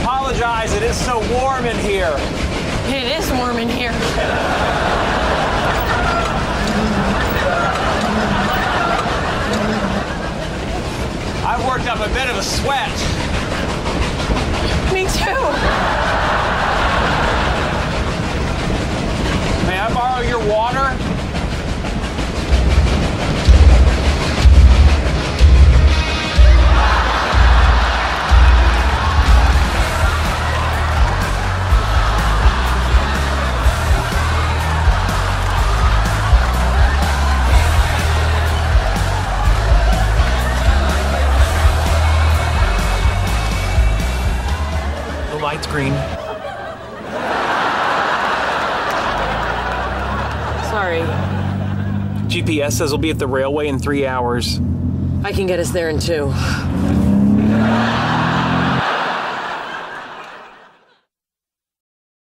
apologize. It is so warm in here. It is warm in here. I've worked up a bit of a sweat. Me too. May I borrow your water? The light's green. Sorry. GPS says we'll be at the railway in 3 hours. I can get us there in 2.